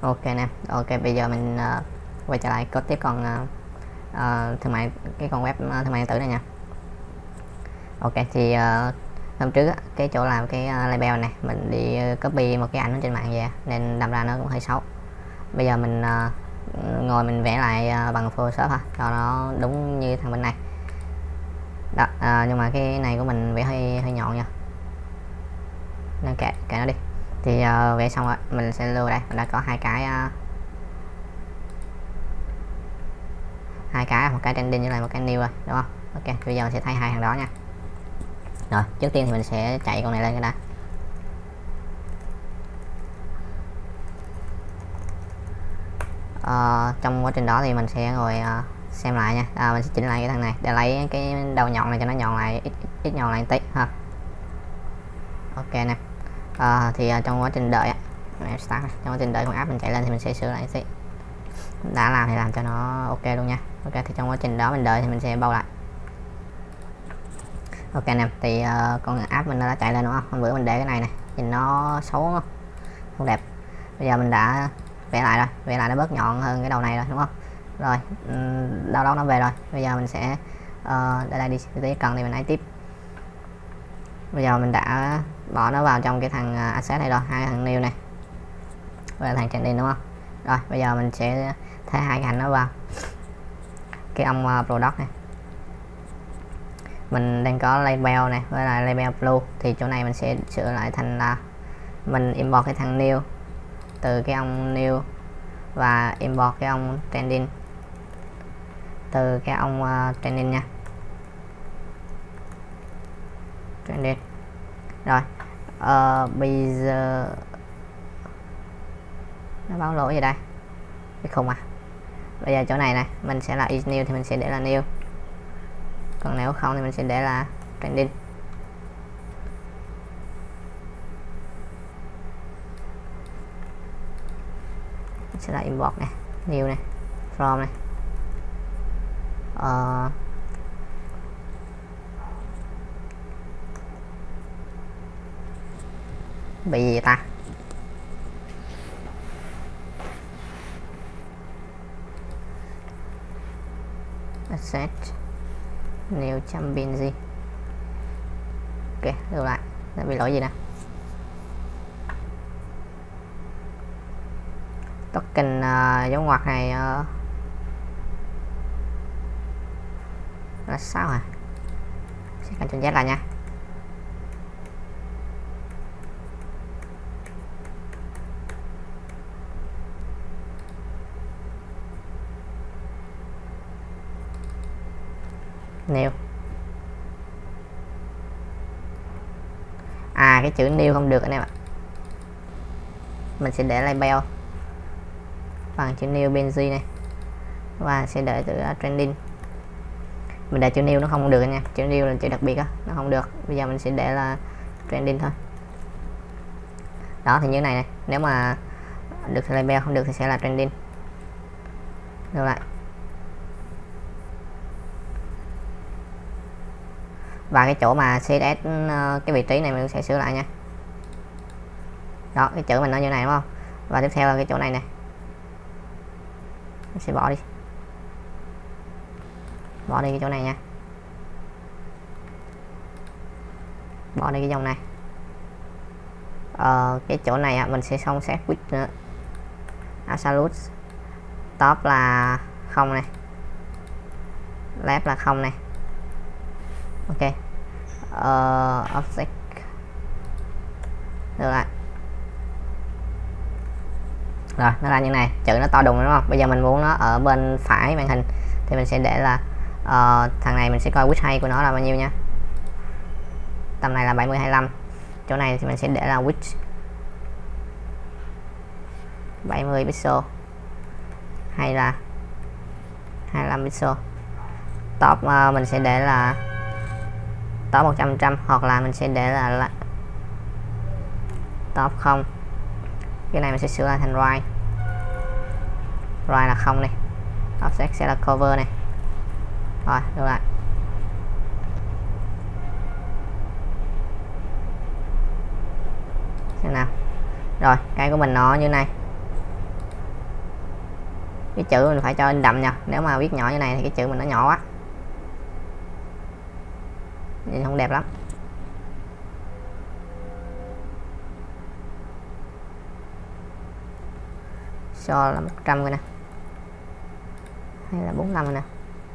Ok nè, ok bây giờ mình quay trở lại code tiếp con thương mại, cái con web thương mại điện tử này nha. Ok thì hôm trước á, cái chỗ làm cái label này mình đi copy một cái ảnh trên mạng về nên đâm ra nó cũng hơi xấu. Bây giờ mình ngồi mình vẽ lại bằng Photoshop ha, cho nó đúng như thằng bên này đó. Nhưng mà cái này của mình vẽ hơi nhọn nha, nên kệ nó đi. Thì vẽ xong rồi mình sẽ lưu đây, mình đã có hai cái một cái trending với lại một cái new rồi đúng không? Ok bây giờ mình sẽ thay hai hàng đó nha. Rồi trước tiên thì mình sẽ chạy con này lên cái đã. Trong quá trình đó thì mình sẽ ngồi xem lại nha. Mình sẽ chỉnh lại cái thằng này để lấy cái đầu nhọn này cho nó nhọn lại, ít nhọn lại một tí ha. Ok nè. Thì trong quá trình đợi start, trong quá trình đợi con app mình chạy lên thì mình sẽ sửa lại tí. Đã làm thì làm cho nó ok luôn nha. Ok thì trong quá trình đó mình đợi thì mình sẽ bao lại. Ok nè, thì con app mình đã chạy lên đúng không? Hôm bữa mình để cái này nhìn nó xấu không đẹp. Bây giờ mình đã vẽ lại rồi, vẽ lại nó bớt nhọn hơn cái đầu này rồi đúng không? Rồi đâu đó nó về rồi. Bây giờ mình sẽ để đây đi tí, cần thì mình lấy tiếp. Bây giờ mình đã bỏ nó vào trong cái thằng asset này rồi, hai thằng new này và thằng trending đúng không? Rồi bây giờ mình sẽ thay hai cái ảnh nó vào cái ông product này. Mình đang có label này với lại label blue, thì chỗ này mình sẽ sửa lại thành là mình import cái thằng new từ cái ông new và import cái ông trending từ cái ông trending nha. Trending rồi. Bây giờ nó báo lỗi gì đây, cái khùng à. Bây giờ chỗ này mình sẽ là is new thì mình sẽ để là new, còn nếu không thì mình sẽ để là trending. Mình sẽ là import này, new này, from này. Bị gì ta? Asset new .bnz. Ok lưu lại, đã bị lỗi gì nè. Token dấu ngoặc này là sao hả? Sẽ Ctrl Z lại nha. New. Cái chữ new không được anh em ạ. Mình sẽ để label bằng chữ new bnz này và sẽ để từ trending. Mình để chữ new nó không được nha, chữ new là chữ đặc biệt á, nó không được. Bây giờ mình sẽ để là trending thôi. Đó thì như này nếu mà được thì label, không được thì sẽ là trending. Lưu lại. Và cái chỗ mà css cái vị trí này mình sẽ sửa lại nha. Đó cái chữ mình nó như này đúng không? Và tiếp theo là cái chỗ này mình sẽ bỏ đi cái chỗ này nha, bỏ đi cái dòng này. Cái chỗ này mình sẽ không set width nữa, absolute top là 0 này, left là 0 này. Ok offset được lại. Rồi nó ra như này, chữ nó to đùng đúng không? Bây giờ mình muốn nó ở bên phải màn hình thì mình sẽ để là thằng này mình sẽ coi width height của nó là bao nhiêu nha. Tầm này là 70-25. Chỗ này thì mình sẽ để là width 70 pixel hay là 25 pixel. Top mình sẽ để là top 100% hoặc là mình sẽ để là top 0. Cái này mình sẽ sửa lại thành right là 0 này, offset sẽ là cover này. Rồi được lại. Xem nào. Rồi cái của mình nó như này. Cái chữ mình phải cho in đậm nha, nếu mà viết nhỏ như này thì cái chữ mình nó nhỏ quá, nhìn không đẹp lắm. Cho là 100 coi nè, hay là 45 nè.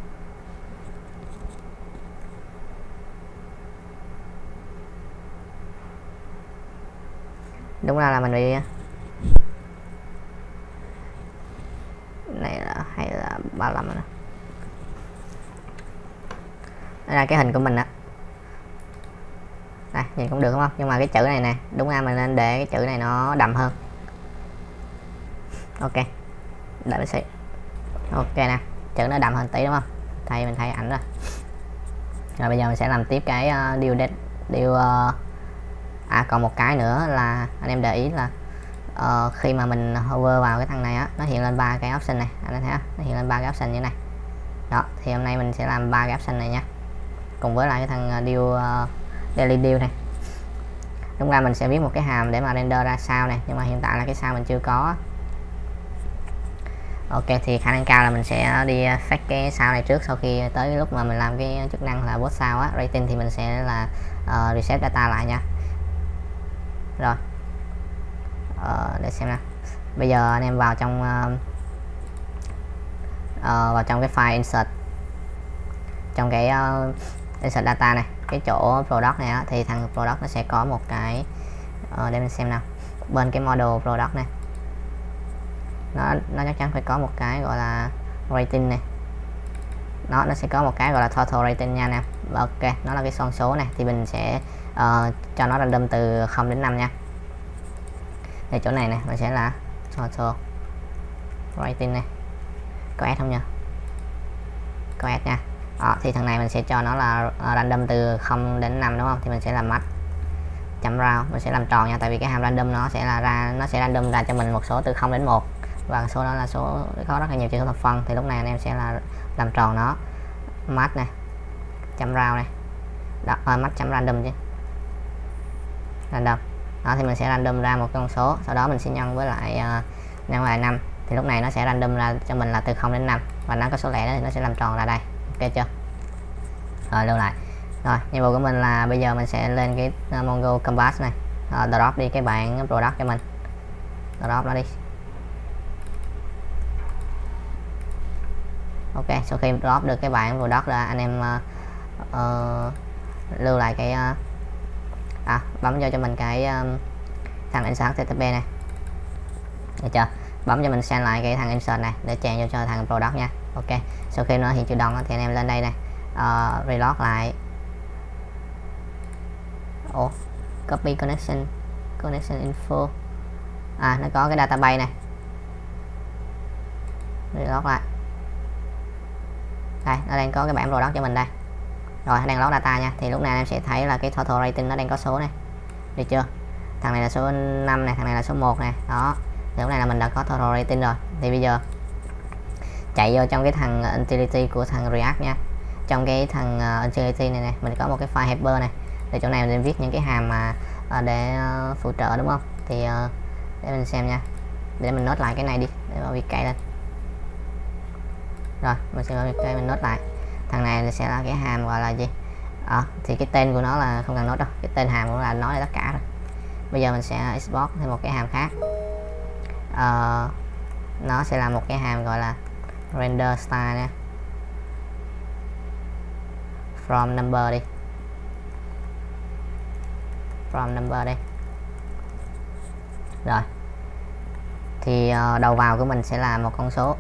Đúng ra là mình bị này là hay là 35 nè. Đây là cái hình của mình á, đây nhìn cũng được đúng không, nhưng mà cái chữ này nè, đúng ra mình nên để cái chữ này nó đậm hơn. Ok, đợi mình xí. Ok nè, chữ nó đậm hơn tí đúng không, mình thay ảnh rồi. Rồi bây giờ mình sẽ làm tiếp cái còn một cái nữa là anh em để ý là khi mà mình hover vào cái thằng này á, nó hiện lên 3 cái option này, anh em thấy không? Nó hiện lên 3 cái option như này. Đó, thì hôm nay mình sẽ làm 3 cái option này nha, cùng với lại cái thằng daily deal này. Đúng ra mình sẽ viết một cái hàm để mà render ra sao này, nhưng mà hiện tại là cái sao mình chưa có. Ok, thì khả năng cao là mình sẽ đi fetch cái sao này trước, sau khi tới lúc mà mình làm cái chức năng là post sao á, rating thì mình sẽ là reset data lại nha. Rồi, để xem nào. Bây giờ anh em vào trong cái file insert, trong cái insert data này, cái chỗ product này á, thì thằng product nó sẽ có một cái để mình xem nào, bên cái model product này nó chắc chắn phải có một cái gọi là rating này, nó sẽ có một cái gọi là total rating nha nè. Ok, nó là cái con số này, thì mình sẽ cho nó random từ 0 đến 5 nha. Thì chỗ này nè mình sẽ là total rating này, có S không nha, có S nha. Đó, thì thằng này mình sẽ cho nó là random từ 0 đến 5 đúng không, thì mình sẽ làm max chấm round, mình sẽ làm tròn nha, tại vì cái hàm random nó sẽ random ra cho mình một số từ 0 đến 1, và số đó là số có rất là nhiều chữ số thập phân, thì lúc này anh em sẽ là làm tròn nó, max này chấm round này, đó, max chấm random chứ, random. Đó, thì mình sẽ random ra một con số, sau đó mình sẽ nhân với lại nhân lại 5, thì lúc này nó sẽ random ra cho mình là từ 0 đến 5, và nó có số lẻ đó thì nó sẽ làm tròn ra đây. Ok chưa? Rồi lưu lại. Rồi nhiệm vụ của mình là bây giờ mình sẽ lên cái Mongo Canvas này, drop đi cái bảng product cho mình, drop nó đi. Ok, sau khi drop được cái bảng product ra, anh em lưu lại cái bấm vô cho mình cái thằng insert ttp này, được chưa? Bấm cho mình send lại cái thằng insert này để chèn vô cho thằng product nha. Ok, sau khi nó hiện chữ đồng thì anh em lên đây này, reload lại, copy connection info, nó có cái database này, reload lại đây, nó đang có cái bảng product cho mình đây. Rồi đang load data nha, thì lúc này em sẽ thấy là cái total rating nó đang có số này, được chưa? Thằng này là số 5 này, thằng này là số 1 này. Đó, thì lúc này là mình đã có total rating rồi. Thì bây giờ chạy vô trong cái thằng utility của thằng React nha. Trong cái thằng utility này mình có một cái file helper này, thì chỗ này mình viết những cái hàm mà để phụ trợ đúng không? Thì để mình xem nha, để mình note lại cái này đi, để mà viết cây lên. Rồi mình sẽ viết cây, mình note lại. Thằng này sẽ là cái hàm gọi là gì? Thì cái tên của nó là không cần note đâu, cái tên hàm cũng là nói là tất cả rồi. Bây giờ mình sẽ export thêm một cái hàm khác, nó sẽ là một cái hàm gọi là render style nha, from number đi, from number đi. Rồi thì đầu vào của mình sẽ là một con số,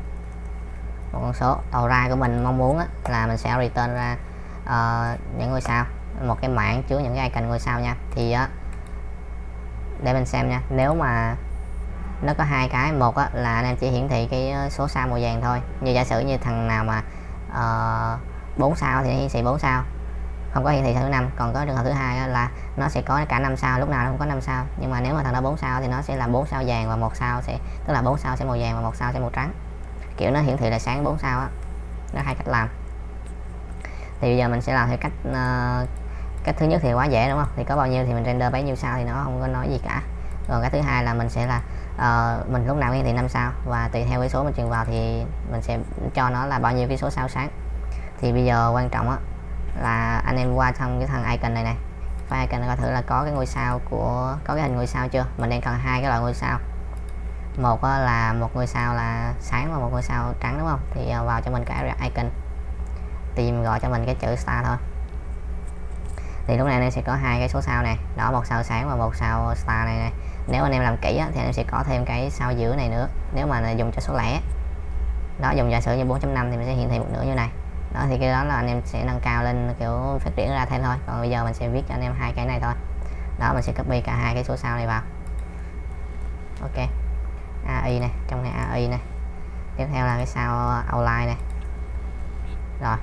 đầu ra của mình mong muốn là mình sẽ return ra những ngôi sao, một cái mảng chứa những cái icon ngôi sao nha. Thì để mình xem nha, nếu mà nó có hai cái, một là anh em chỉ hiển thị cái số sao màu vàng thôi, như giả sử như thằng nào mà 4 sao thì nó hiển thị 4 sao, không có hiển thị thứ 5. Còn có trường hợp thứ hai là nó sẽ có cả 5 sao, lúc nào nó cũng có 5 sao, nhưng mà nếu mà thằng đó 4 sao thì nó sẽ là 4 sao vàng và 1 sao sẽ, tức là 4 sao sẽ màu vàng và 1 sao sẽ màu trắng, kiểu nó hiển thị là sáng 4 sao á. Nó hai cách làm. Thì bây giờ mình sẽ làm theo cách thứ nhất thì quá dễ đúng không, thì có bao nhiêu thì mình render bấy nhiêu sao, thì nó không có nói gì cả. Còn cái thứ hai là mình sẽ là mình lúc nào cũng hiển thị 5 sao, và tùy theo cái số mình truyền vào thì mình sẽ cho nó là bao nhiêu cái số sao sáng. Thì bây giờ quan trọng á là anh em qua trong cái thằng icon này này, file icon coi thử là có cái ngôi sao có cái hình ngôi sao chưa. Mình đang cần hai cái loại ngôi sao, một là một ngôi sao là sáng và một ngôi sao trắng, đúng không? Thì vào cho mình cái icon, tìm gọi cho mình cái chữ star thôi. Thì lúc này anh em sẽ có hai cái số sao này đó, một sao sáng và một sao star này. Nếu anh em làm kỹ á, thì anh em sẽ có thêm cái sao giữa này nữa, nếu mà dùng cho số lẻ đó, dùng giả sử như 4.5 thì mình sẽ hiển thị một nửa như này đó. Thì cái đó là anh em sẽ nâng cao lên, kiểu phát triển ra thêm thôi. Còn bây giờ mình sẽ viết cho anh em hai cái này thôi đó. Mình sẽ copy cả hai cái số sao này vào. Ok, AI này, trong này AI này, tiếp theo là cái sao outline này. Rồi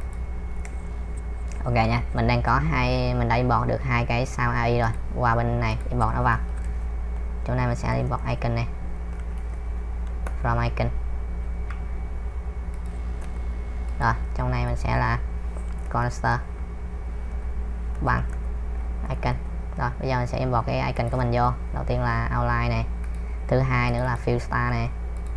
ok nha, mình đang có mình đã import được hai cái sao AI rồi. Qua bên này import nó vào, chỗ này mình sẽ import icon này, from icon. Rồi trong này mình sẽ là constructor bằng icon. Rồi bây giờ mình sẽ import cái icon của mình vô. Đầu tiên là outline này, thứ hai nữa là fill star này.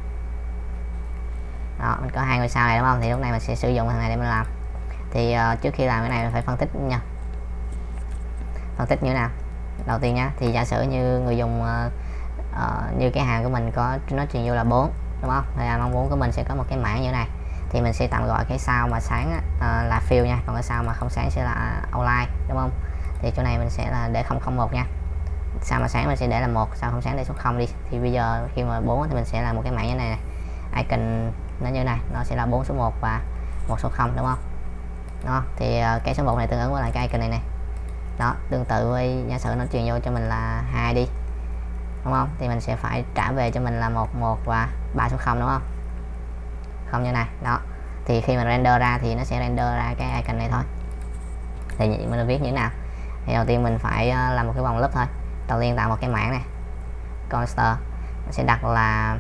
Đó, mình có hai ngôi sao này đúng không? Thì lúc này mình sẽ sử dụng thằng này để mình làm. Thì trước khi làm cái này mình phải phân tích nha. Phân tích như thế nào? Đầu tiên nhá, thì giả sử như người dùng như cái hàng của mình có nó truyền vô là 4 đúng không? Thì mong muốn của mình sẽ có một cái mảng như thế này. Thì mình sẽ tạm gọi cái sao mà sáng là fill nha, còn cái sao mà không sáng sẽ là outline, đúng không? Thì chỗ này mình sẽ là để 001 nha. Sao mà sáng mình sẽ để là 1, sao không sáng để số 0 đi. Thì bây giờ khi mà 4 thì mình sẽ là một cái mảng như này này. Icon nó như này, nó sẽ là 4 số 1 và 1 số 0, đúng không? Đó, thì cái số 1 này tương ứng với lại cái icon này này. Đó, tương tự với giả sử nó truyền vô cho mình là 2 đi, đúng không? Thì mình sẽ phải trả về cho mình là 1 và 3 số 0, đúng không? Không như này. Đó. Thì khi mình render ra thì nó sẽ render ra cái icon này thôi. Thì mình viết như thế nào? Thì đầu tiên mình phải làm một cái vòng loop thôi. Đầu tiên tạo một cái mảng này, constructor mình sẽ đặt là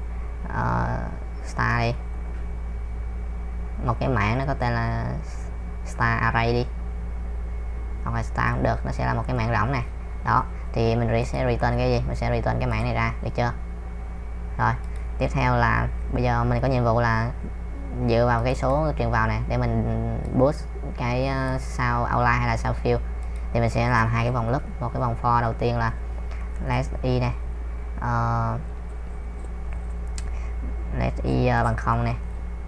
star đi, một cái mảng nó có tên là star array đi, hoặc là star cũng được, nó sẽ là một cái mảng rỗng này. Đó, thì mình sẽ return cái gì? Mình sẽ return cái mảng này ra, được chưa? Rồi, tiếp theo là bây giờ mình có nhiệm vụ là dựa vào cái số truyền vào này để mình boost cái sao outline hay là sao fill. Thì mình sẽ làm hai cái vòng loop, một cái vòng for đầu tiên là let i này, let i bằng 0 này,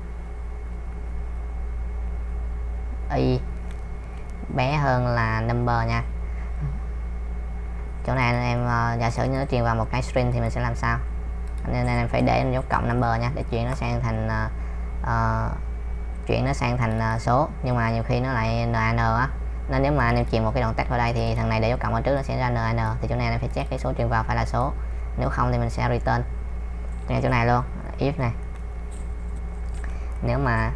i bé hơn là number nha. Chỗ này anh em giả sử như nó truyền vào một cái string thì mình sẽ làm sao? Nên anh em phải để dấu cộng number nha, để chuyển nó sang thành số. Nhưng mà nhiều khi nó lại nan á, nên nếu mà anh em truyền một cái đoạn text vào đây thì thằng này để dấu cộng ở trước nó sẽ ra nan. Thì chỗ này anh em phải check cái số truyền vào phải là số, nếu không thì mình sẽ return. Ngay chỗ này luôn, if này, nếu mà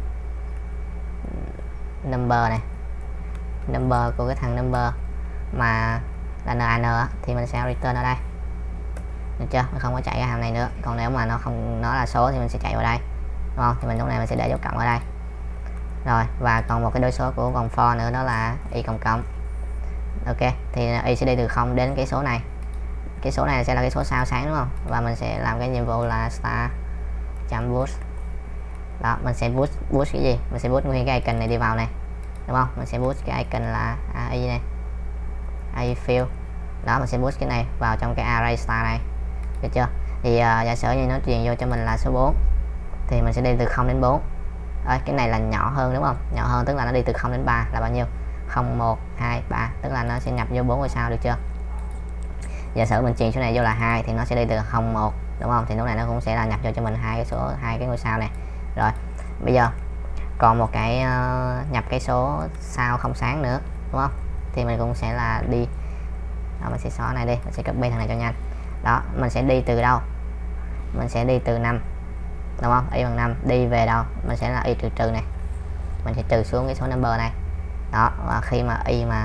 number này, number của cái thằng number mà là nan á thì mình sẽ return ở đây, được chưa? Mình không có chạy cái hàm này nữa. Còn nếu mà nó là số thì mình sẽ chạy vào đây, đúng không? Thì mình lúc này mình sẽ để dấu cộng ở đây. Rồi, và còn một cái đối số của vòng for nữa, đó là y cộng cộng. Ok, thì y sẽ đi từ 0 đến cái số này. Cái số này sẽ là cái số sao sáng, đúng không? Và mình sẽ làm cái nhiệm vụ là star chấm boost. Đó, mình sẽ boost cái gì? Mình sẽ boost nguyên cái icon này đi vào này, đúng không? Mình sẽ boost cái icon là AI này, AI fill. Đó, mình sẽ boost cái này vào trong cái array star này, được chưa? Thì giả sử như nó truyền vô cho mình là số 4 thì mình sẽ đi từ 0 đến 4. Cái này là nhỏ hơn, đúng không? Nhỏ hơn tức là nó đi từ 0 đến 3 là bao nhiêu? 0, 1, 2, 3, tức là nó sẽ nhập vô 4 ngôi sao, được chưa? Giả sử mình truyền số này vô là 2 thì nó sẽ đi từ 0, 1, đúng không? Thì lúc này nó cũng sẽ là nhập vô cho mình hai cái ngôi sao này. Rồi, bây giờ còn một cái nhập cái số sao không sáng nữa, đúng không? Thì mình cũng sẽ là đi đó, mình sẽ xóa này đi, mình sẽ copy thằng này cho nhanh. Đó, mình sẽ đi từ đâu? Mình sẽ đi từ 5, đúng không? Y bằng 5 đi về đâu? Mình sẽ là y trừ trừ này, mình sẽ trừ xuống cái số number này. Đó, và khi mà y mà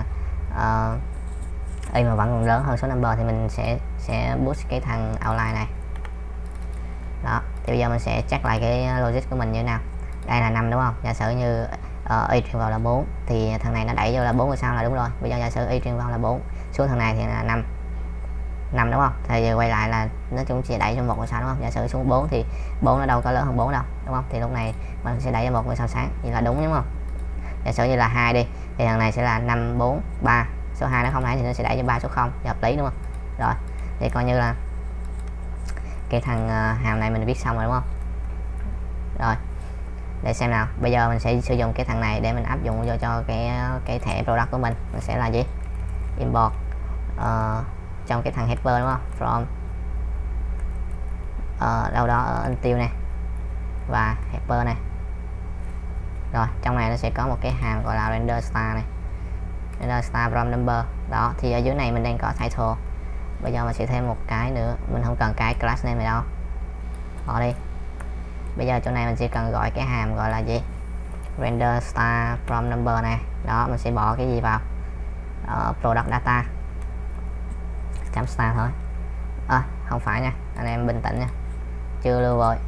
vẫn còn lớn hơn số number thì mình sẽ boost cái thằng outline này. Đó, thì bây giờ mình sẽ check lại cái logic của mình như thế nào. Đây là 5, đúng không? Giả sử như y truyền vào là 4 thì thằng này nó đẩy vô là 4 ngôi sao là đúng rồi. Bây giờ giả sử y truyền vào là 4, xuống thằng này thì là 5. 5 đúng không, thì giờ quay lại là nó cũng sẽ đẩy cho một ngôi sao đúng không. Giả sử xuống 4 thì 4 nó đâu có lớn hơn 4 đâu đúng không, thì lúc này mình sẽ đẩy cho một ngôi sao sáng, vậy là đúng đúng không. Giả sử như là 2 đi thì thằng này sẽ là 5 4 3, số 2 nó không thấy thì nó sẽ đẩy cho 3 số 0, hợp lý đúng không. Rồi thì coi như là cái thằng hàm này mình viết xong rồi đúng không. Rồi để xem nào, bây giờ mình sẽ sử dụng cái thằng này để mình áp dụng vô cho cái thẻ product của mình sẽ là gì, import trong cái thằng helper đúng không, from đâu đó ở until này và helper này. Rồi trong này nó sẽ có một cái hàm gọi là render star này, render star from number đó, thì ở dưới này mình đang có title. Bây giờ mình sẽ thêm một cái nữa, mình không cần cái class name này đâu, bỏ đi. Bây giờ chỗ này mình chỉ cần gọi cái hàm gọi là gì, render star from number này đó, mình sẽ bỏ cái gì vào product data chấm star thôi. Không phải nha, anh em bình tĩnh nha, chưa lưu rồi.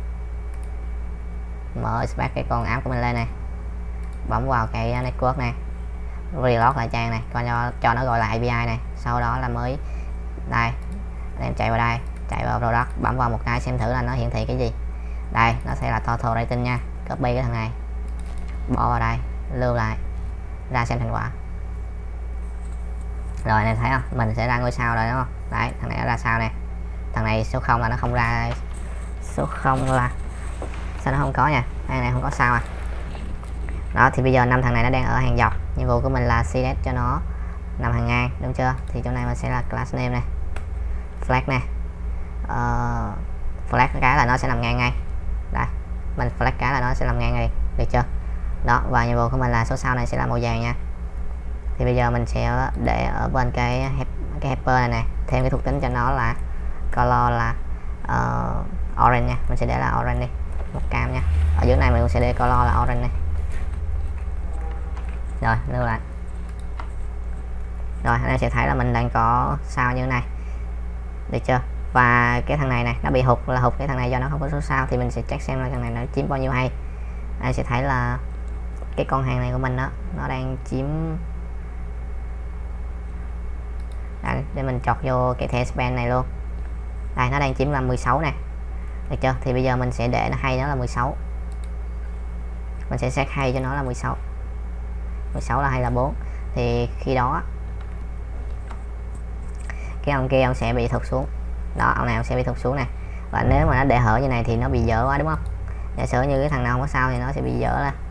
Mở Spark cái con app của mình lên này, bấm vào cái network này, reload lại trang này, coi cho nó gọi là API này, sau đó là mới đây anh em chạy vào đây, chạy vào product, bấm vào một cái xem thử là nó hiển thị cái gì. Đây nó sẽ là total rating nha, copy cái thằng này bỏ vào đây, lưu lại ra xem thành quả. Rồi anh em thấy không, mình sẽ ra ngôi sao rồi đúng không. Đấy thằng này nó ra sao nè, thằng này số 0 là nó không ra, số 0 là sao nó không có nha, thằng này không có sao à. Đó thì bây giờ 5 thằng này nó đang ở hàng dọc, nhiệm vụ của mình là select cho nó nằm hàng ngang đúng chưa. Thì chỗ này mình sẽ là class name này, flag này, flag cái là nó sẽ nằm ngang ngay đây, mình flag cái là nó sẽ nằm ngang ngay, được chưa. Đó và nhiệm vụ của mình là số sau này sẽ là màu vàng nha. Thì bây giờ mình sẽ để ở bên cái helper này nè, thêm cái thuộc tính cho nó là color là orange nha, mình sẽ để là orange đi, một cam nha. Ở dưới này mình cũng sẽ để color là orange này. Rồi lưu lại. Rồi anh em sẽ thấy là mình đang có sao như thế này, được chưa. Và cái thằng này này nó bị hụt, là hụt cái thằng này do nó không có số sao, thì mình sẽ check xem là thằng này nó chiếm bao nhiêu hay. Anh sẽ thấy là cái con hàng này của mình đó, nó đang chiếm đây, để mình chọt vô cái thẻ span này luôn. Đây nó đang chiếm là 16 nè, được chưa. Thì bây giờ mình sẽ để nó hay nó là 16, mình sẽ set hay cho nó là 16, 16 là hay là 4. Thì khi đó cái ông kia ông sẽ bị thụt xuống đó, ông này ông sẽ bị thụt xuống này. Và nếu mà nó để hở như này thì nó bị dở quá đúng không. Giả sử như cái thằng nào không có sao thì nó sẽ bị dở ra,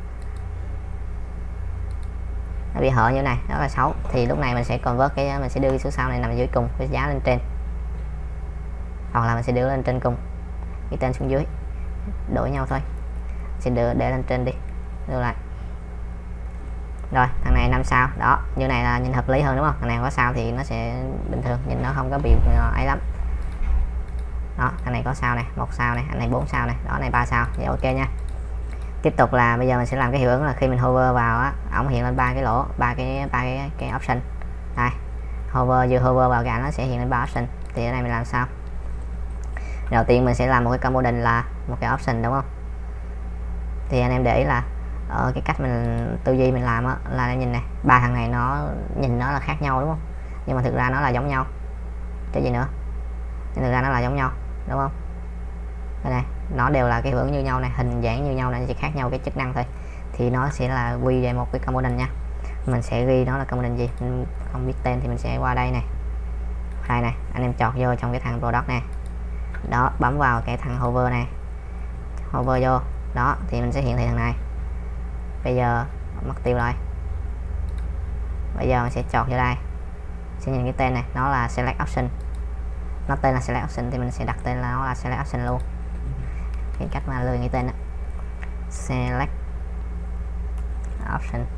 nó bị hở như thế này rất là xấu. Thì lúc này mình sẽ convert cái, mình sẽ đưa cái số sao này nằm dưới cùng, cái giá lên trên, hoặc là mình sẽ đưa lên trên cùng, cái tên xuống dưới, đổi nhau thôi. Sẽ để lên trên đi, đưa lại. Rồi thằng này 5 sao đó, như này là nhìn hợp lý hơn đúng không. Thằng này không có sao thì nó sẽ bình thường, nhìn nó không có bị ấy lắm. Đó thằng này có sao này, 1 sao này, anh này 4 sao này, đó này 3 sao, vậy ok nha. Tiếp tục là bây giờ mình sẽ làm cái hiệu ứng là khi mình hover vào á, ổng hiện lên 3 cái lỗ, ba cái option. Đây hover, vừa hover vào cái ảnh nó sẽ hiện lên 3 option. Thì ở đây mình làm sao, đầu tiên mình sẽ làm một cái component là một cái option đúng không. Thì anh em để ý là cái cách mình tư duy mình làm á, là em nhìn này, ba thằng này nó nhìn nó là khác nhau đúng không, nhưng mà thực ra nó là giống nhau, cái gì nữa, nhưng thực ra nó là giống nhau đúng không. Đây này, nó đều là cái hiệu ứng như nhau này, hình dáng như nhau này, chỉ khác nhau cái chức năng thôi. Thì nó sẽ là quy về một cái component nha. Mình sẽ ghi nó là component gì, mình không biết tên thì mình sẽ qua đây này, đây này, anh em chọn vô trong cái thằng product này đó, bấm vào cái thằng hover này, hover vô đó thì mình sẽ hiện thị thằng này. Bây giờ mất tiêu rồi, bây giờ mình sẽ chọn vô đây, sẽ nhìn cái tên này, nó là select option, nó tên là select option thì mình sẽ đặt tên là nó là select option luôn. Cái cách mà lười cái tên đó, select option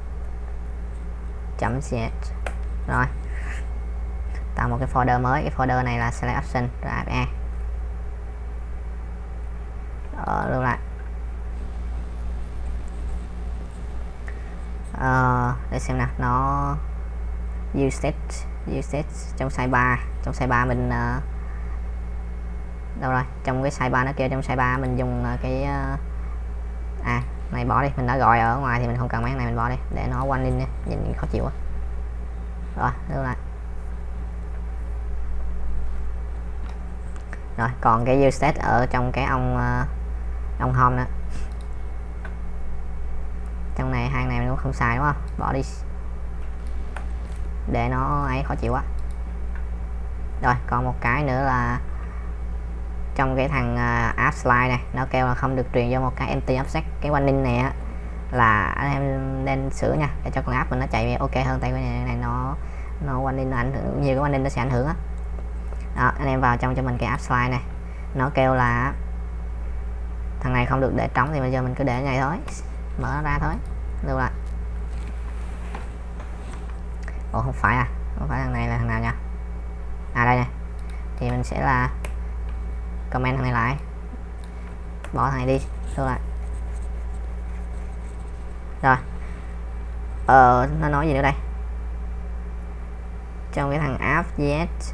chấm set. Rồi tạo một cái folder mới, cái folder này là select option rồi ape lưu lại. Để xem nào, nó usage trong sidebar, trong sidebar mình đâu rồi, trong cái sidebar nó kêu trong sidebar mình dùng cái này bỏ đi, mình đã gọi ở ngoài thì mình không cần mấy cái này, mình bỏ đi để nó one in nha, nhìn khó chịu quá. Rồi lưu lại. Rồi còn cái use state ở trong cái ông home nữa, trong này hai này nó không xài đúng không, bỏ đi để nó ấy khó chịu quá. Rồi còn một cái nữa là trong cái thằng app slide này nó kêu là không được truyền vô một cái empty object. Cái warning này á là anh em nên sửa nha, để cho con app mình nó chạy ok hơn, tại cái này nó warning nó ảnh hưởng, nhiều cái warning nó sẽ ảnh hưởng á. Đó, anh em vào trong cho mình cái app slide này, nó kêu là thằng này không được để trống, thì bây giờ mình cứ để như này thôi, mở nó ra thôi, lưu lại. Ồ không phải không phải thằng này, là thằng nào nha, đây nè, thì mình sẽ là comment thằng này lại, bỏ thằng này đi, lưu lại. Rồi nó nói gì nữa đây, trong cái thằng app.js,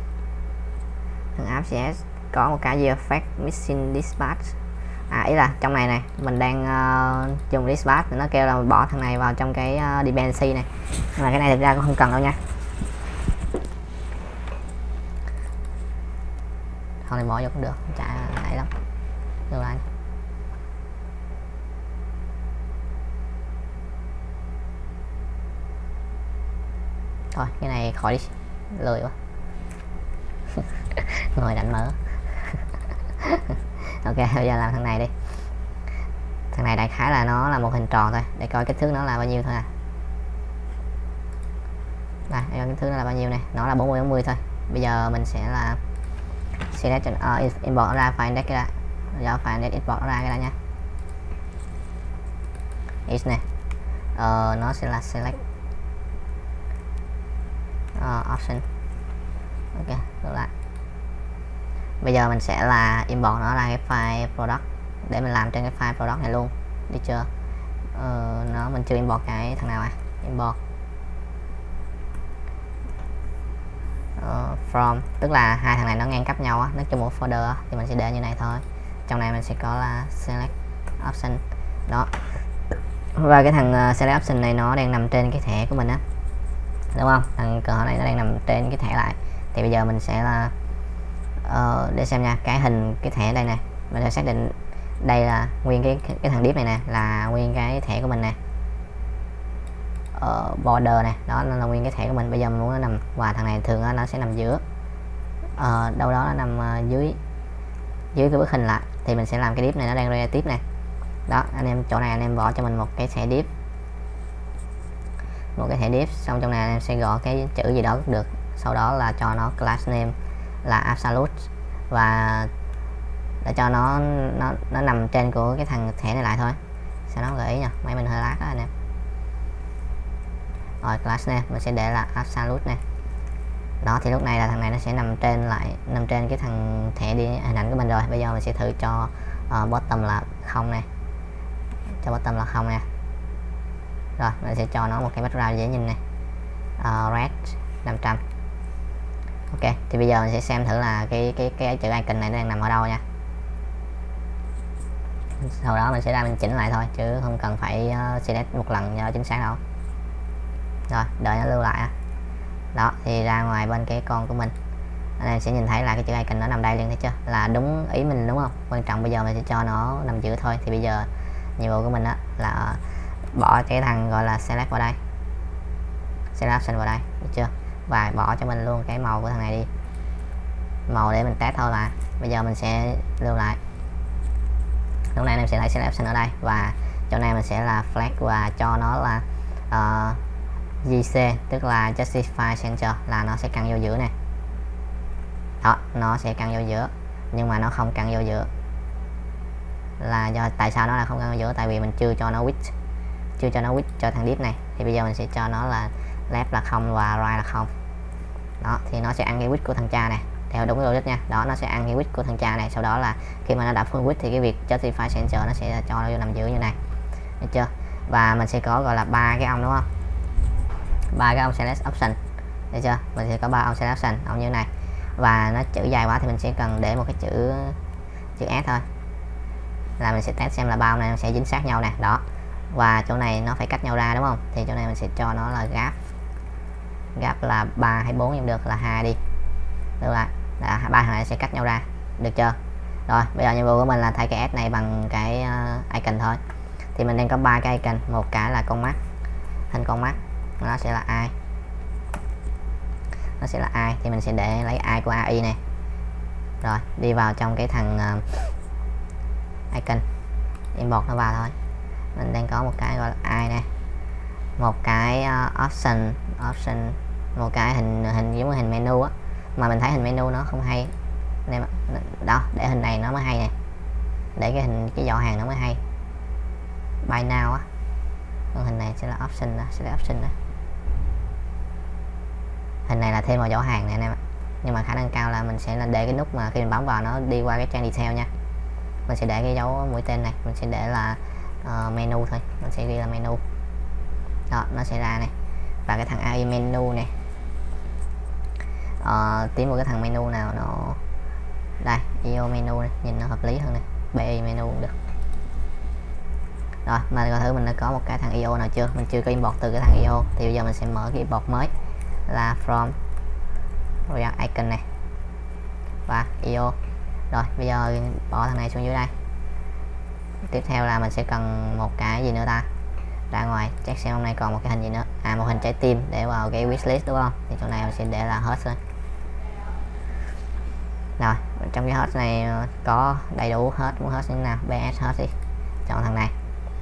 có một cái effect missing dispatch. Ý là trong này mình đang dùng dispatch, nó kêu là bỏ thằng này vào trong cái dependency này, nhưng mà cái này thực ra cũng không cần đâu nha, thôi thì bỏ vô cũng được, chả hay lắm. Lưu lại. Thôi cái này khỏi đi, lười quá. Ngồi đánh mở. Ok, bây giờ làm thằng này đi. Thằng này đại khái là nó là một hình tròn thôi, để coi kích thước nó là bao nhiêu thôi à. Đây, kích thước nó là bao nhiêu này, nó là 40 thôi. Bây giờ mình sẽ là select import ra file index ra, giờ file index import ra cái đó nha. Is này, nó sẽ là select option. Ok, được lại. Bây giờ mình sẽ là import nó ra cái file product để mình làm trên cái file product này luôn, đi chưa? Mình chưa import cái thằng nào import from, tức là hai thằng này nó ngang cấp nhau á, nó chung một folder thì mình sẽ để như này thôi. Trong này mình sẽ có là select option đó, và cái thằng select option này nó đang nằm trên cái thẻ của mình á, đúng không? Thằng cờ này nó đang nằm trên cái thẻ lại, thì bây giờ mình sẽ là để xem nha, cái hình cái thẻ đây nè, mình sẽ xác định đây là nguyên cái thằng div này nè, là nguyên cái thẻ của mình nè, border này, đó là nguyên cái thẻ của mình. Bây giờ mình muốn nó nằm, và thằng này thường nó sẽ nằm giữa, đâu đó nó nằm dưới cái bức hình lại, thì mình sẽ làm cái div này nó đang relative này. Đó, anh em chỗ này anh em bỏ cho mình một cái thẻ div, xong trong này anh em sẽ gõ cái chữ gì đó cũng được, sau đó là cho nó class name là absolute, và để cho nó nằm trên của cái thằng thẻ này lại thôi. Sao nó gợi ý nha, máy mình hơi lag đó anh em. Rồi class name mình sẽ để là absolute này. Đó, thì lúc này là thằng này nó sẽ nằm trên cái thằng thẻ đi hình ảnh của mình rồi. Bây giờ mình sẽ thử cho bottom là 0 này, cho bottom là 0 nè. Rồi mình sẽ cho nó một cái background dễ nhìn này, red 500. Ok, thì bây giờ mình sẽ xem thử là cái chữ icon này nó đang nằm ở đâu nha. Sau đó mình sẽ ra mình chỉnh lại thôi, chứ không cần phải select một lần cho chính xác đâu. Rồi đợi nó lưu lại. Đó, thì ra ngoài bên cái con của mình, anh em sẽ nhìn thấy là cái chữ icon nó nằm đây liền, thấy chưa, là đúng ý mình đúng không? Quan trọng bây giờ mình sẽ cho nó nằm giữa thôi. Thì bây giờ nhiệm vụ của mình á là bỏ cái thằng gọi là select vào đây, select option vào đây, được chưa, và bỏ cho mình luôn cái màu của thằng này đi, màu để mình test thôi. Mà bây giờ mình sẽ lưu lại, lúc này em sẽ lấy select option ở đây, và chỗ này mình sẽ là flag và cho nó là JC, tức là justify center, là nó sẽ căn vô giữa này. Đó, nó sẽ căn vô giữa, nhưng mà nó không căn vô giữa là do tại sao nó là không căn vô giữa, tại vì mình chưa cho nó width cho thằng div này. Thì bây giờ mình sẽ cho nó là left là 0 và right là 0. Đó, thì nó sẽ ăn cái width của thằng cha này theo đúng logic nha. Đó, nó sẽ ăn cái width của thằng cha này, sau đó là khi mà nó đã full width thì cái việc justify center nó sẽ cho nó vô nằm giữa như này, được chưa? Và mình sẽ có gọi là 3 cái ông, đúng không? 3 cái ông select option, được chưa? Mình sẽ có 3 ông select option, ông như này, và nó chữ dài quá thì mình sẽ cần để một cái chữ S thôi, là mình sẽ test xem là 3 ông này nó sẽ dính sát nhau nè. Đó, và chỗ này nó phải cách nhau ra, đúng không? Thì chỗ này mình sẽ cho nó là gap là 3 hay 4 cũng được, là 2 đi, được lại là 3 thằng này sẽ cách nhau ra. được chưa? Rồi bây giờ nhiệm vụ của mình là thay cái S này bằng cái icon thôi. Thì mình đang có 3 cái icon, một cái là con mắt, hình con mắt, nó sẽ là ai, nó sẽ là ai, thì mình sẽ để lấy ai của AI này. Rồi đi vào trong cái thằng icon, import nó vào thôi. Mình đang có một cái gọi là ai nè, một cái option, một cái hình giống như hình menu á, mà mình thấy hình menu nó không hay nên đó, để hình này nó mới hay nè, để cái hình cái giỏ hàng nó mới hay. Buy now á, còn hình này sẽ là option đó, sẽ là option đó. Hình này là thêm vào giỏ hàng này anh em ạ, nhưng mà khả năng cao là mình sẽ là để cái nút mà khi mình bấm vào nó đi qua cái trang detail nha. Mình sẽ để cái dấu mũi tên này, mình sẽ để là menu thôi, mình sẽ ghi là menu đó, nó sẽ ra này. Và cái thằng AI menu này, tìm một cái thằng menu nào nó đây, IO menu này, nhìn nó hợp lý hơn này, BI menu cũng được. Rồi mà coi thử mình đã có một cái thằng IO nào chưa. Mình chưa có import từ cái thằng IO, thì bây giờ mình sẽ mở cái import mới là from React icon này và IO. Rồi bây giờ bỏ thằng này xuống dưới đây. Tiếp theo là mình sẽ cần một cái gì nữa ta, ra ngoài check xem hôm nay còn một cái hình gì nữa. Một hình trái tim để vào cái wishlist đúng không, thì chỗ này mình sẽ để là host thôi. Rồi trong cái host này có đầy đủ host, muốn host như thế nào, bs host đi, chọn thằng này.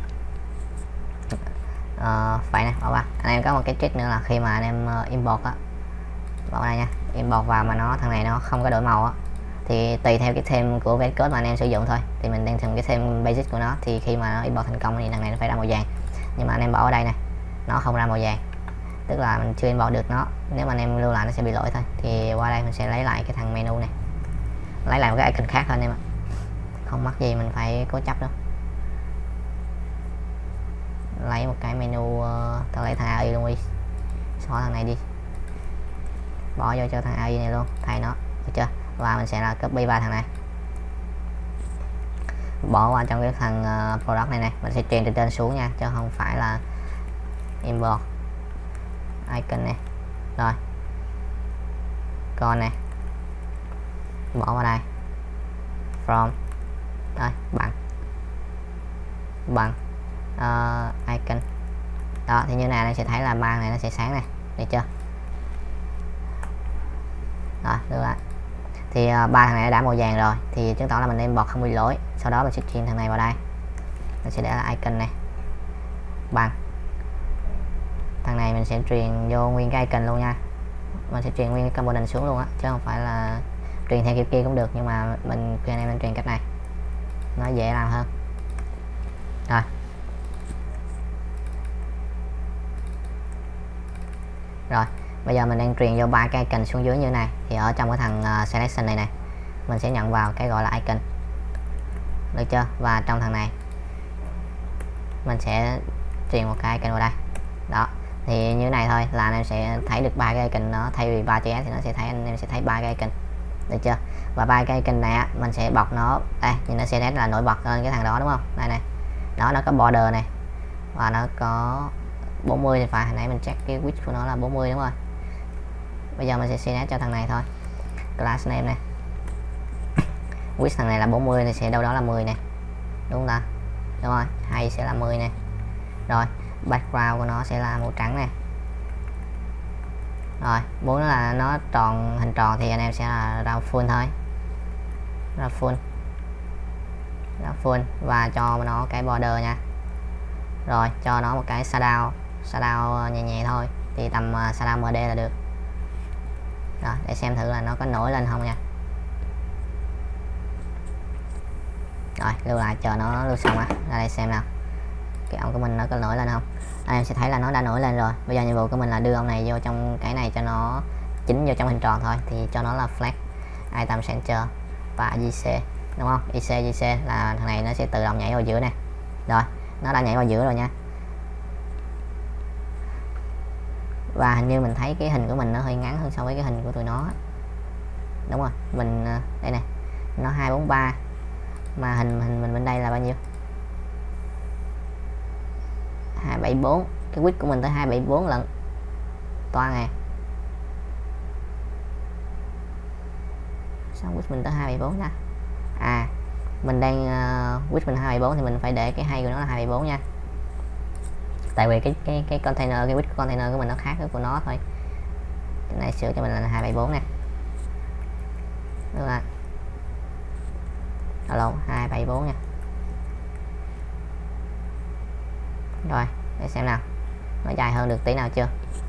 Phải nè, bỏ qua. Anh em có một cái trick nữa là khi mà anh em import á, bỏ đây nha, import vào mà thằng này nó không có đổi màu á, thì tùy theo cái theme của VS Code mà anh em sử dụng thôi. Thì mình đang dùng cái theme basic của nó, thì khi mà nó import thành công thì thằng này nó phải ra màu vàng, nhưng mà anh em bỏ ở đây này nó không ra màu vàng, tức là mình chưa import được nó. Nếu mà anh em lưu lại nó sẽ bị lỗi thôi. Thì qua đây mình sẽ lấy lại cái thằng menu này, lấy lại một cái icon khác thôi anh em ạ, không mắc gì mình phải cố chấp đâu. Lấy một cái menu, tao lấy thằng AI luôn đi, xóa thằng này đi, bỏ vô cho thằng AI này luôn, thay nó, được chưa? Và mình sẽ là copy ba thằng này, bỏ qua trong cái thằng product này này. Mình sẽ truyền từ trên xuống nha, chứ không phải là import icon này. Rồi con này bỏ vào đây, from rồi bằng icon đó. Thì như này anh sẽ thấy là ba này nó sẽ sáng này, được chưa? Rồi được rồi. Thì ba thằng này đã màu vàng rồi, thì chứng tỏ là mình import không bị lỗi. Sau đó mình sẽ truyền thằng này vào đây, mình sẽ để là icon này bằng, thằng này mình sẽ truyền vô nguyên cái icon luôn nha. Mình sẽ truyền nguyên cái component xuống luôn á, chứ không phải là truyền theo kiểu kia cũng được, nhưng mà mình khuyên em truyền cách này nó dễ làm hơn. Rồi rồi bây giờ mình đang truyền vô ba cái icon xuống dưới như này. Thì ở trong cái thằng selection này này, mình sẽ nhận vào cái gọi là icon, được chưa? Và trong thằng này mình sẽ truyền một cái icon vào đây đó. Thì như này thôi là anh em sẽ thấy được ba cái icon, nó thay vì 3 chữ S thì nó sẽ thấy, anh em sẽ thấy ba cái icon, được chưa? Và ba cái icon này á, mình sẽ bọc nó đây, nhìn nó CSS là nổi bật lên cái thằng đó đúng không? Đây này, đó nó có border này, và nó có 40 thì phải, hồi nãy mình check cái width của nó là 40 đúng rồi. Bây giờ mình sẽ CSS cho thằng này thôi, class name này, width thằng này là 40 thì sẽ đâu đó là 10 nè, đúng không ta? Đúng rồi, hay sẽ là 10 nè. Rồi background của nó sẽ là màu trắng nè. Rồi muốn là nó tròn, hình tròn thì anh em sẽ là ra full thôi, ra full và cho nó cái border nha. Rồi cho nó một cái shadow nhẹ nhẹ thôi, thì tầm shadow MD là được. Rồi để xem thử là nó có nổi lên không nha. Rồi lưu lại, chờ nó lưu xong á, ra đây xem nào cái ông của mình nó có nổi lên không. Anh em sẽ thấy là nó đã nổi lên rồi. Bây giờ nhiệm vụ của mình là đưa ông này vô trong cái này cho nó chính vô trong hình tròn thôi, thì cho nó là flag item center và JC đúng không? JC là thằng này nó sẽ tự động nhảy vào giữa nè. Rồi nó đã nhảy vào giữa rồi nha. Và hình như mình thấy cái hình của mình nó hơi ngắn hơn so với cái hình của tụi nó, đúng rồi. Mình đây nè, nó 243 mà hình mình bên đây là bao nhiêu? 274. Cái width của mình tới 274 lần toan nè. Sao width mình tới 274 nha. mình đang width mình 274 thì mình phải để cái height của nó là 274 nha, tại vì cái container, cái width container của mình nó khác của nó thôi. Cái này sửa cho mình là 274 nè, đúng rồi, alo 274 nha. Rồi để xem nào, nó dài hơn được tí nào chưa.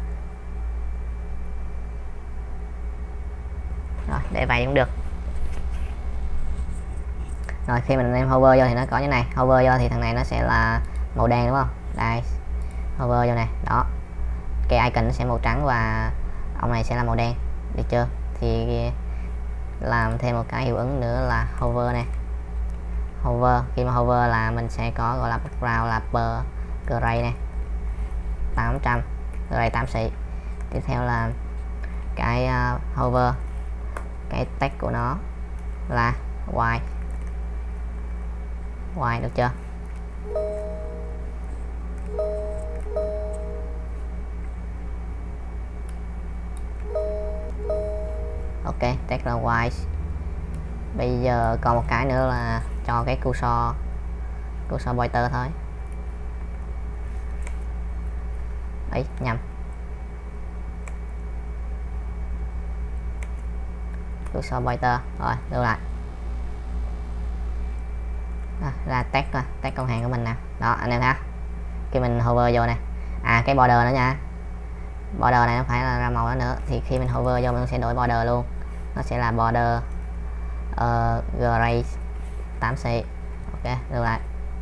Rồi để vậy cũng được. Rồi khi mình đem hover vô thì nó có như này, hover vô thì thằng này nó sẽ là màu đen đúng không, đây hover vô này, đó cái icon nó sẽ màu trắng và ông này sẽ là màu đen, được chưa. Thì làm thêm một cái hiệu ứng nữa là hover này, hover, khi mà hover là mình sẽ có gọi là background là per gray này 800 gray 8 xị. Tiếp theo là cái hover, cái text của nó là white, được chưa. Ok, text là white. Bây giờ còn một cái nữa là cho cái cursor pointer thôi. Ấy nhầm, cursor pointer, rồi lưu lại. Ra text coi, text con hàng của mình nè, đó anh em thấy khi mình hover vô này, cái border nữa nha, border này nó phải là ra màu đó nữa, thì khi mình hover vô mình sẽ đổi border luôn, nó sẽ là border gray 8C. Ok, lưu lại,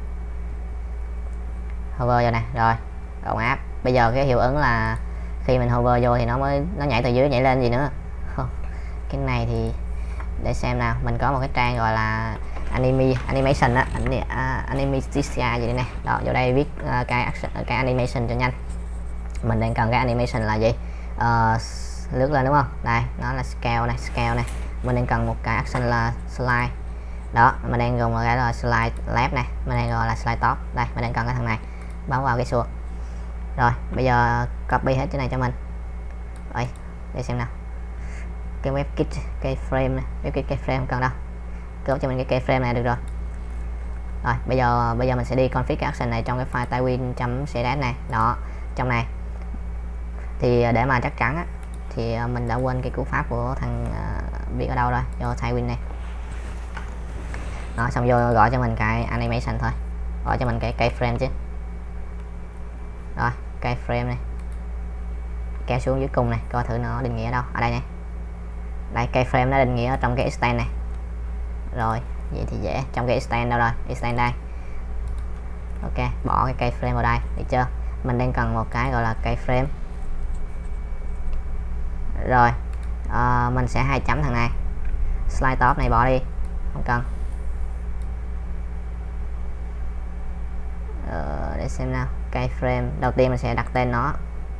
hover vô này, rồi cộng áp. Bây giờ cái hiệu ứng là khi mình hover vô thì nó nhảy từ dưới nhảy lên gì nữa. Cái này thì để xem nào, mình có một cái trang gọi là animation á, animation gì đây nè, đó vô đây viết cái animation cho nhanh. Mình đang cần cái animation là gì, lướt lên đúng không, đây nó là scale này, mình đang cần một cái action là slide, đó mình đang dùng một cái là slide left này, mình đang gọi là slide top, đây mình đang cần cái thằng này, bấm vào cái xuồng. Rồi bây giờ copy hết cái này cho mình. Rồi để xem nào, cái WebKit cái frame này, WebKit cái frame không cần đâu, copy cho mình cái keyframe này được rồi. Rồi bây giờ mình sẽ đi config cái action này trong cái file tywin.css này, đó trong này. Thì để mà chắc chắn á, thì mình đã quên cái cú pháp của thằng viết ở đâu rồi, cho tywin này. Đó xong vô gọi cho mình cái animation thôi, gọi cho mình cái keyframe chứ. Rồi keyframe này, kéo xuống dưới cùng này, coi thử nó định nghĩa ở đâu, ở đây này, đây keyframe nó định nghĩa ở trong cái extend này. Rồi vậy thì dễ, trong cái extend đâu rồi, extend đây. Ok, bỏ cái keyframe vào đây, được chưa. Mình đang cần một cái gọi là keyframe. Rồi mình sẽ 2 chấm thằng này, slide top này bỏ đi, không cần. Để xem nào, keyframe đầu tiên mình sẽ đặt tên nó,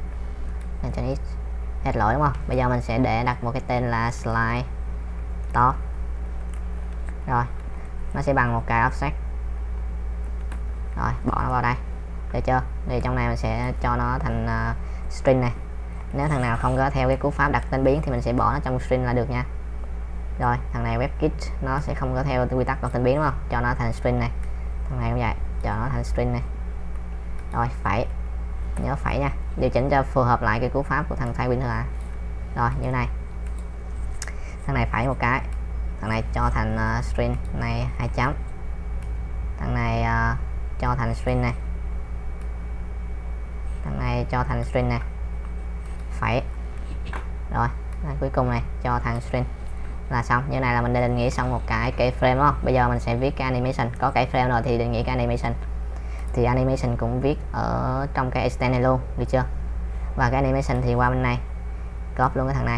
hết lỗi đúng không. Bây giờ mình sẽ để đặt một cái tên là slide top, rồi nó sẽ bằng một cái offset, rồi bỏ nó vào đây, được chưa. Thì trong này mình sẽ cho nó thành string này, nếu thằng nào không có theo cái cú pháp đặt tên biến thì mình sẽ bỏ nó trong string là được nha. Rồi thằng này WebKit nó sẽ không có theo quy tắc đặt tên biến đúng không, cho nó thành string này, thằng này cũng vậy, cho nó thành string này. Rồi phẩy, nhớ phẩy nha, điều chỉnh cho phù hợp lại cái cú pháp của thằng tywin thôi à. Rồi như này, thằng này phẩy một cái, thằng này cho thành string này 2 chấm, thằng này cho thành string này, thằng này cho thành string này, phẩy. Rồi cuối cùng này cho thành string là xong. Như này là mình đã định nghĩa xong một cái keyframe đúng không. Bây giờ mình sẽ viết cái animation, có keyframe rồi thì định nghĩa cái animation, thì animation cũng viết ở trong cái extend này luôn, được chưa. Và cái animation thì qua bên này copy luôn cái thằng này,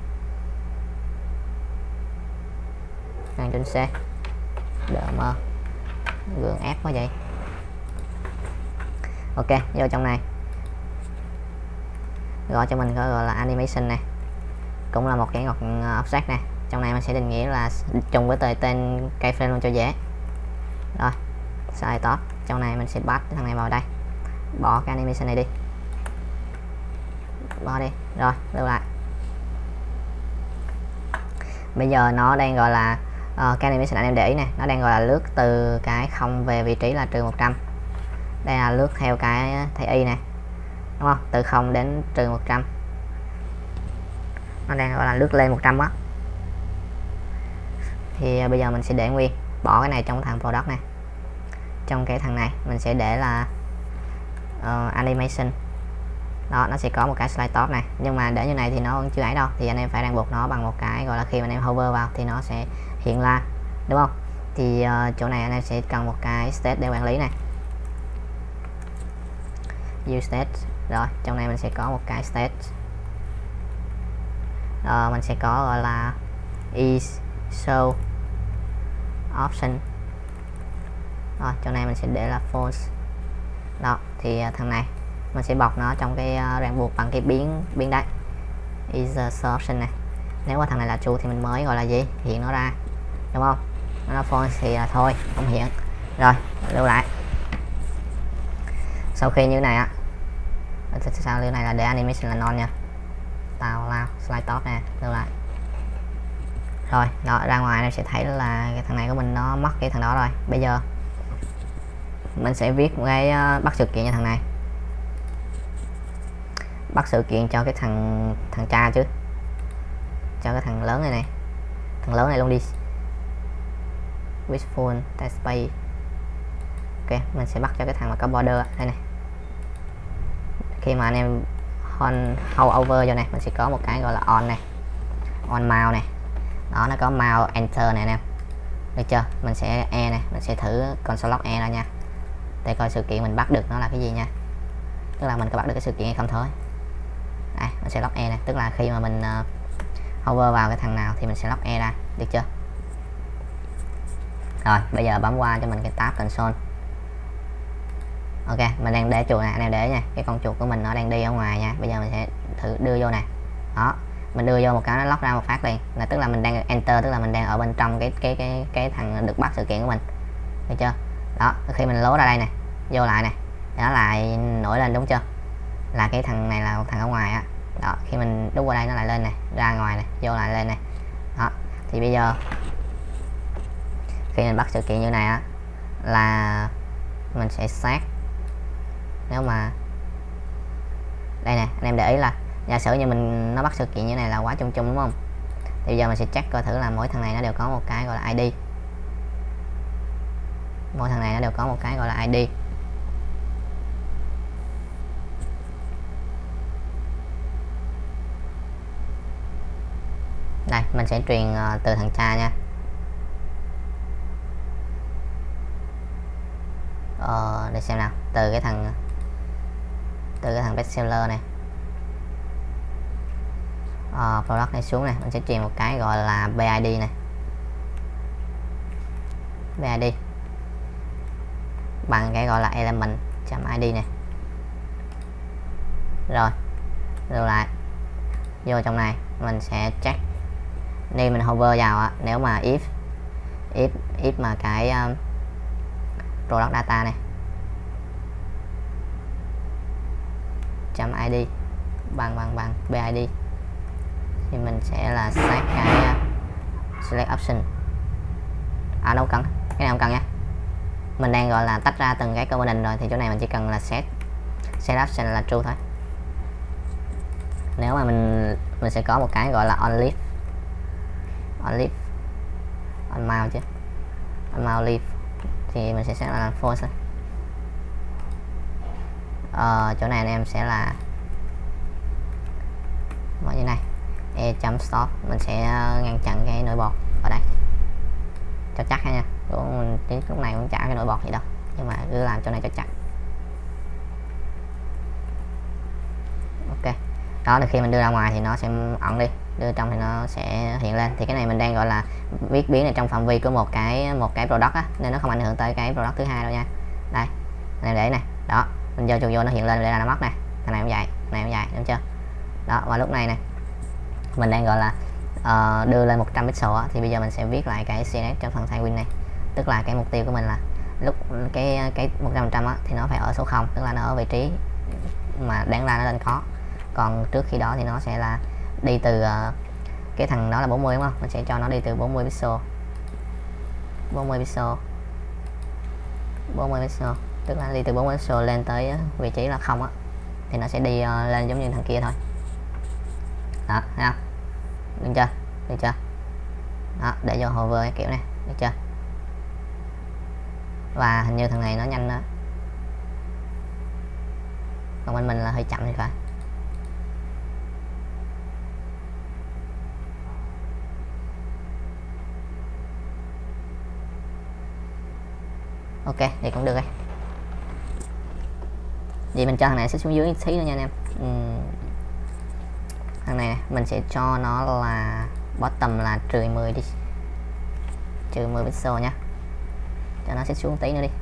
Ctrl C, đỡ mơ gượng ép quá vậy. Ok, vô trong này gọi cho mình có gọi là animation này, cũng là một cái ngọc offset này. Trong này mình sẽ định nghĩa là trùng với tên keyframe luôn cho dễ. Rồi slide top, trong này mình sẽ bắt cái thằng này vào đây, bỏ cái animation này đi, bỏ đi, rồi lưu lại. Bây giờ nó đang gọi là Cái animation anh em để ý này, nó đang gọi là lướt từ cái 0 về vị trí là trừ 100. Đây là lướt theo cái thay y này, đúng không, từ 0 đến trừ 100, nó đang gọi là lướt lên 100 á. Thì bây giờ mình sẽ để nguyên, bỏ cái này trong thằng product này, trong cái thằng này mình sẽ để là animation. Đó, nó sẽ có một cái slide top này, nhưng mà để như này thì nó vẫn chưa ấy đâu, thì anh em phải ràng buộc nó bằng một cái gọi là khi mà anh em hover vào thì nó sẽ hiện ra, đúng không. Thì chỗ này anh em sẽ cần một cái state để quản lý này, use state. Rồi trong này mình sẽ có một cái state, mình sẽ có gọi là is show option. Rồi chỗ này mình sẽ để là false. Đó, thì thằng này mình sẽ bọc nó trong cái ràng buộc bằng cái biến đấy, is show option này. Nếu mà thằng này là true thì mình mới gọi là gì, hiện nó ra, đúng không. Nó là false thì là thôi, không hiện. Rồi lưu lại. Sau khi như này á, sao lưu này là để animation là non nha, tao lao slide top nè, lưu lại. Rồi đó, ra ngoài em sẽ thấy là cái thằng này của mình nó mất cái thằng đó rồi. Bây giờ mình sẽ viết một cái bắt sự kiện cho thằng này, bắt sự kiện cho cái thằng cha chứ, cho cái thằng lớn này thằng lớn này luôn đi, wishful test space. Ok, mình sẽ bắt cho cái thằng mà có border đây này. Khi mà anh em hold over cho này, mình sẽ có một cái gọi là on này, on mouse này. Đó, nó có mouse enter này anh em, được chưa. Mình sẽ e này, mình sẽ thử console log e ra nha, để coi sự kiện mình bắt được nó là cái gì nha, tức là mình có bắt được cái sự kiện hay không thôi. Đây, mình sẽ log e này, tức là khi mà mình hover vào cái thằng nào thì mình sẽ log e ra, được chưa. Rồi bây giờ bấm qua cho mình cái tab console. Ok, mình đang để chuột này, anh em để nha, cái con chuột của mình nó đang đi ở ngoài nha. Bây giờ mình sẽ thử đưa vô này. Đó, mình đưa vô một cái nó log ra một phát liền, là tức là mình đang enter, tức là mình đang ở bên trong cái thằng được bắt sự kiện của mình, được chưa. Đó, khi mình lố ra đây này, vô lại này, nó lại nổi lên, đúng chưa, là cái thằng này là một thằng ở ngoài á. Đó, khi mình đút qua đây nó lại lên này, ra ngoài này, vô lại lên này. Đó, thì bây giờ khi mình bắt sự kiện như này á là mình sẽ xác, nếu mà đây nè anh em để ý là giả sử như nó bắt sự kiện như này là quá chung chung, đúng không. Thì bây giờ mình sẽ check coi thử là mỗi thằng này nó đều có một cái gọi là ID, mỗi thằng này nó đều có một cái gọi là ID. Đây, mình sẽ truyền từ thằng cha nha. Để xem nào, từ cái thằng bestseller này, product này xuống này, mình sẽ truyền một cái gọi là BID này, BID bằng cái gọi là element.id này. Rồi lưu lại, vô trong này mình sẽ check đi, mình hover vào á, nếu mà if mà cái product data này .id bằng BID thì mình sẽ là set cái select option. Đâu cần, cái này không cần nha, mình đang gọi là tách ra từng cái component rồi, thì chỗ này mình chỉ cần là set option là true thôi. Nếu mà mình sẽ có một cái gọi là on leaf, on mouse chứ, on mouse leaf thì mình sẽ set là false. Chỗ này anh em sẽ là như này, e.stop, mình sẽ ngăn chặn cái nổi bọt ở đây cho chắc nha. Đến lúc này cũng chả cái nổi bọt gì đâu, nhưng mà cứ làm chỗ này cho chắc. Ok, đó thì khi mình đưa ra ngoài thì nó sẽ ẩn đi, đưa trong thì nó sẽ hiện lên. Thì cái này mình đang gọi là viết biến này trong phạm vi của một cái product á, nên nó không ảnh hưởng tới cái product thứ hai đâu nha. Đây này, để này, đó mình cho chuột vô nó hiện lên để là nó mất này, thằng này cũng vậy, này cũng vậy, đúng chưa. Đó, và lúc này nè mình đang gọi là đưa lên 100 pixel á, thì bây giờ mình sẽ viết lại cái CSS trong phần sidewind này, tức là cái mục tiêu của mình là lúc cái 100% á thì nó phải ở số 0, tức là nó ở vị trí mà đáng ra nó lên khó. Còn trước khi đó thì nó sẽ là đi từ cái thằng đó là 40, đúng không, mình sẽ cho nó đi từ 40 pixel 40 pixel, 40 pixel, tức là đi từ 40 pixel lên tới vị trí là 0 á, thì nó sẽ đi lên giống như thằng kia thôi. Đó, thấy không? Được chưa? Đó, để vô hover cái kiểu này, được chưa? Và hình như thằng này nó nhanh đó, còn bên mình là hơi chậm thì phải. Ok, thì cũng được rồi. Vậy mình cho thằng này sẽ xuống dưới tí nữa nha anh em. Thằng này mình sẽ cho nó là bottom là -10 đi, -10 pixel nha, cho nó sẽ xuống tí nữa đi.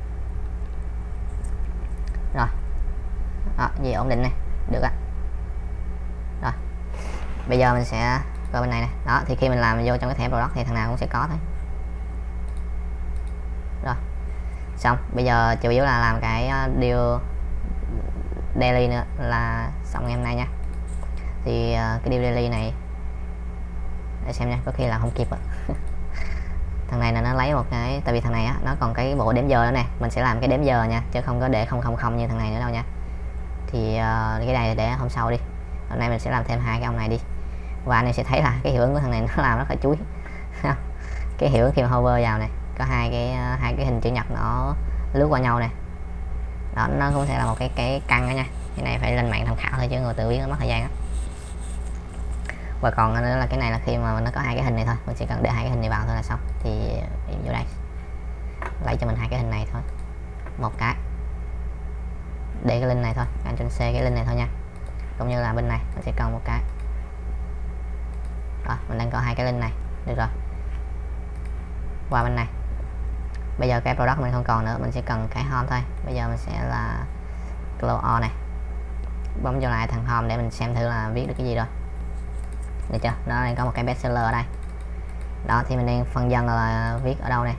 Rồi đó, gì ổn định này, được á. Rồi bây giờ mình sẽ qua bên này nè. Đó, thì khi mình làm vô trong cái thẻ product thì thằng nào cũng sẽ có thôi. Rồi xong, bây giờ chủ yếu là làm cái deal daily nữa là xong ngày hôm nay nha. Thì cái deal daily này để xem nha, có khi là không kịp ạ. Thằng này là nó lấy một cái, tại vì thằng này á nó còn cái bộ đếm giờ nữa nè, mình sẽ làm cái đếm giờ nha, chứ không có để 000 như thằng này nữa đâu nha. Thì cái này để hôm sau đi, hôm nay mình sẽ làm thêm hai cái ông này đi. Và anh em sẽ thấy là cái hiệu ứng của thằng này nó làm rất là chuối. Cái hiệu ứng khi mà hover vào này có hai cái hình chữ nhật nó lướt qua nhau này, đó nó cũng sẽ là một cái căng đó nha. Cái này phải lên mạng tham khảo thôi chứ ngồi tự biết nó mất thời gian đó. Và còn nữa là cái này là khi mà nó có hai cái hình này thôi, mình chỉ cần để hai cái hình này vào thôi là xong. Thì vô đây lấy cho mình hai cái hình này thôi, một cái để cái link này thôi, Ctrl C cái link này thôi nha, cũng như là bên này mình sẽ cần một cái. Rồi mình đang có hai cái link này, được rồi. Qua bên này, bây giờ cái product mình không còn nữa, mình sẽ cần cái home thôi. Bây giờ mình sẽ là close all này, bấm vô lại thằng home để mình xem thử là viết được cái gì rồi. Được chưa? Nó đang có một cái bestseller ở đây. Đó, thì mình đang phân dân là viết ở đâu này.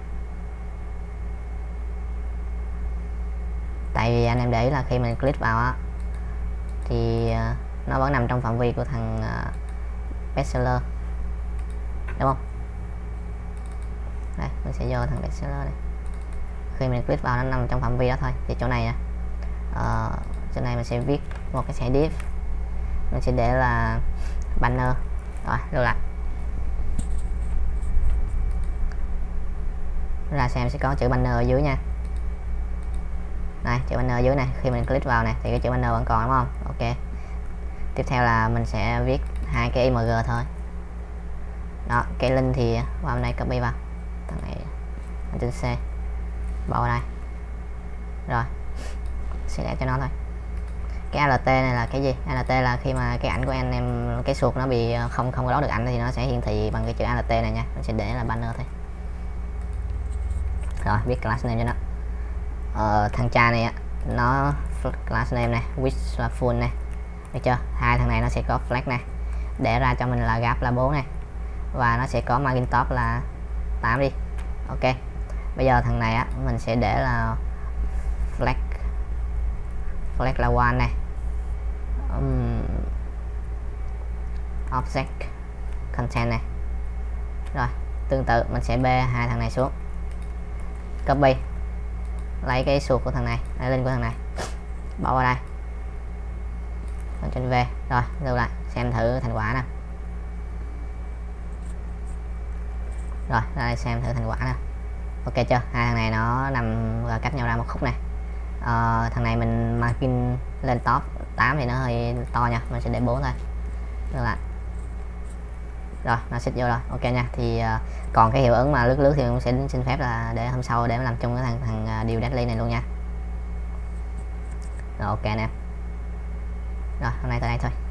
Tại vì anh em để ý là khi mình click vào á thì nó vẫn nằm trong phạm vi của thằng bestseller, đúng không? Đây, mình sẽ vô thằng bestseller này. Khi mình click vào nó nằm trong phạm vi đó thôi. Thì chỗ này nè, chỗ này mình sẽ viết một cái xe div, mình sẽ để là banner. Rồi, lưu lại. Ra xem sẽ có chữ banner ở dưới nha. Này, chữ banner ở dưới này, khi mình click vào này thì cái chữ banner vẫn còn, đúng không? Ok. Tiếp theo là mình sẽ viết hai cái img thôi. Đó, cái link thì qua bên đây copy vào. Thằng này Ctrl C bỏ vào đây. Rồi, sẽ để cho nó thôi. Cái alt này là cái gì? Alt là khi mà cái ảnh của anh em, cái suột nó bị không có đón được ảnh thì nó sẽ hiển thị bằng cái chữ alt này nha. Mình sẽ để là banner thôi. Rồi, viết class name cho nó. Thằng cha này á, nó class name này, width là full này, được chưa? Hai thằng này nó sẽ có flag này, để ra cho mình là gap là 4 này, và nó sẽ có margin top là 8 đi. Ok, bây giờ thằng này á mình sẽ để là flag là 1 này, object content này. Rồi tương tự mình sẽ bê hai thằng này xuống, copy, lấy cái suột của thằng này, lấy link của thằng này, bỏ vào đây, Ctrl V. Rồi lưu lại xem thử thành quả nè. Rồi ra đây xem thử thành quả nè. Ok chưa? Hai thằng này nó nằm cách nhau ra một khúc này. Thằng này mình margin lên top 8 thì nó hơi to nha, mình sẽ để 4 thôi. Lưu lại. Rồi nó xích vô rồi, ok nha. Thì còn cái hiệu ứng mà lướt thì cũng sẽ xin phép là để hôm sau để làm chung với thằng deal daily này luôn nha. Rồi ok nè. Rồi hôm nay tới đây thôi.